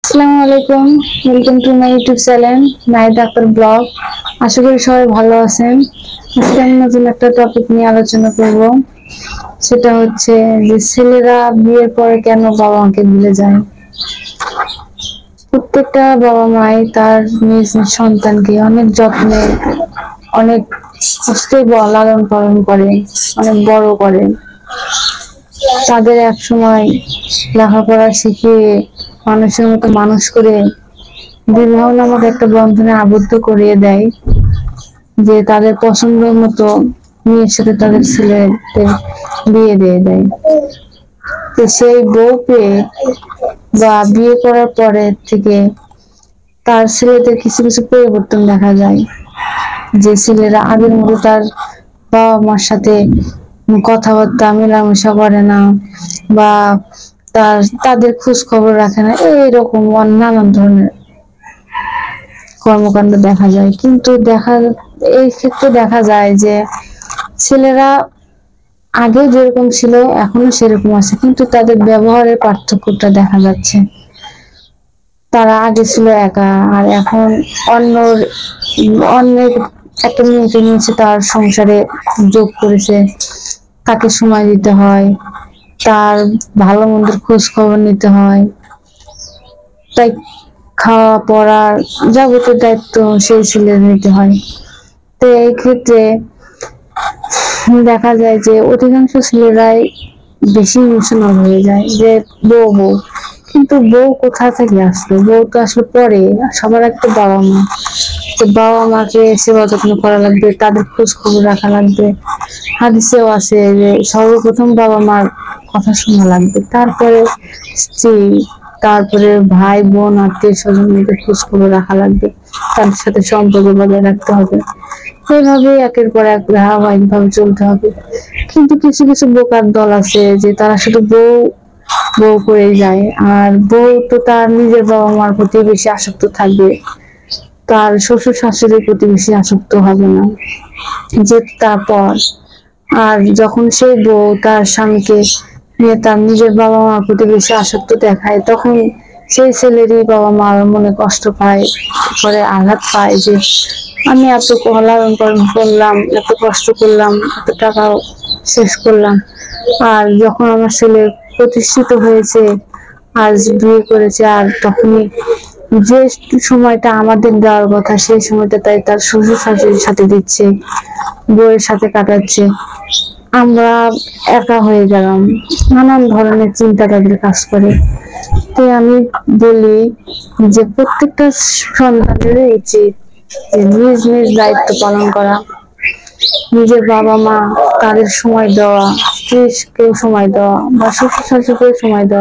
আসসালামু আলাইকুম। Welcome to my YouTube channel নাইট আক্তার ব্লগ। আশা করি সবাই ভালো আছেন। আজকে আমি নতুন একটা টপিক নিয়ে আলোচনা করব। সেটা হচ্ছে যে ছেলেরা বিয়ের পরে কেন বাবা মাকে ভুলে যায়। প্রত্যেকটা বাবা মাই তার নিজ নিজ সন্তানকে অনেক যত্নে, অনেক কষ্টে লালন পালন করে, অনেক বড় করে। তাদের এক সময় লেখাপড়া শিখিয়ে মানুষের মতো মানুষ করে বিবাহ নামক একটা বন্ধনে আবদ্ধ করিয়ে দেয়, যে তাদের পছন্দ মতো মেয়ের সাথে তাদের ছেলেদের বিয়ে দিয়ে দেয়। তো সেই বউ পেয়ে বা বিয়ে করার পরে থেকে তার ছেলেদের কিছু কিছু পরিবর্তন দেখা যায়। যে ছেলেরা আগের মতো তার বাবা মার সাথে কথাবার্তা মেলামেশা করে না, বা তাদের খোঁজ খবর রাখে না, এইরকম নানান ধরনের কর্মকাণ্ড দেখা যায়। কিন্তু এই ক্ষেত্রে দেখা যায় যে ছেলেরা আগে যেরকম ছিল এখনো সেরকম আছে, কিন্তু তাদের ব্যবহারের পার্থক্যটা দেখা যাচ্ছে। তারা আগে ছিল একা, আর এখন অন্যের একটা মেয়েকে নিয়েছে, তার সংসারে যোগ করেছে, তাকে সময় দিতে হয়, তার ভালো মন্দের খোঁজ খবর নিতে হয়, তাই খাওয়া পড়ার যাবতীয় দায়িত্ব সেই ছেলের নিতে হয়। তো এই ক্ষেত্রে দেখা যায় যে অধিকাংশ ছেলেরাই বেশি ইমোশনাল হয়ে যায়, যে বউ বউ, কিন্তু বউ কোথা থেকে আসলো? বউ তো আসলে পরে, সবার একটা বাবা মা। তো বাবা মাকে সেবা যত্ন করা লাগবে, তাদের খোঁজ খবর রাখা লাগবে। হাদিসেও আছে যে সর্বপ্রথম বাবা মার কথা শোনা লাগবে, তারপরে স্ত্রী, তারপরে ভাই বোন আত্মীয় স্বজনদের খোঁজ খবর রাখা লাগবে, তাদের সাথে সম্পর্ক বজায় রাখতে হবে। এইভাবে একের পর এক ধারাবাহিক ভাবে চলতে হবে। কিন্তু কিছু কিছু বোকার দল আছে যে তারা শুধু বউ বউ করে যায়, আর বউ তো তার নিজের বাবা মার প্রতি বেশি আসক্ত থাকবে, তার শ্বশুর শাশুড়ির প্রতি বেশি আসক্ত হবে না। যে তারপর আর যখন সেই বউ তার স্বামীকে নিয়ে তার নিজের বাবা মার প্রতি বেশি আসক্ত দেখায়, তখন সেই ছেলেরই বাবা মার মনে কষ্ট পায়, করে আঘাত পায় যে আমি এত লালন পালন করলাম, এত কষ্ট করলাম, এত টাকা শেষ করলাম, আর যখন আমার ছেলে প্রতিষ্ঠিত হয়েছে, আজ বিয়ে করেছে, আর তখনই যে সময়টা আমাদের দেওয়ার কথা সেই সময়টা তাই তার শ্বশুর শাশুড়ির সাথে দিচ্ছে, বউয়ের সাথে কাটাচ্ছে, আমরা একা হয়ে গেলাম। নানান ধরনের চিন্তা তাদের কাজ করে। তো আমি বলি যে প্রত্যেকটা সন্তানেরই উচিত যে নিজ নিজ দায়িত্ব পালন করা, নিজের বাবা মা তাদের সময় দেওয়া, স্ত্রীকেও সময় দেওয়া, বা শ্বশুর শাশুড়িকেও সময় দেওয়া।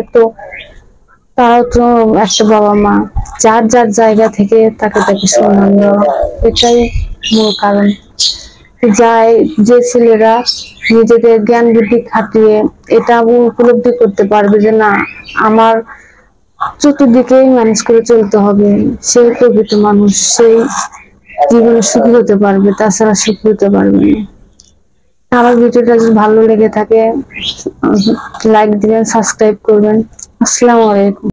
তারাও তো একটা বাবা মা, যার যার জায়গা থেকে তাকে তাকে সম্মান দেওয়া, এটাই মূল কারণ। যায় যে ছেলেরা নিজেদের জ্ঞান বুদ্ধি খাটিয়ে এটা উপলব্ধি করতে পারবে যে না, আমার চতুর্দিকেই ম্যানেজ করে চলতে হবে, সেই প্রকৃত মানুষ, সেই জীবনে সুখী হতে পারবে, তাছাড়া সুখী হতে পারবে না। আমার ভিডিওটা যদি ভালো লেগে থাকে লাইক দিবেন, সাবস্ক্রাইব করবেন। আসসালামু আলাইকুম।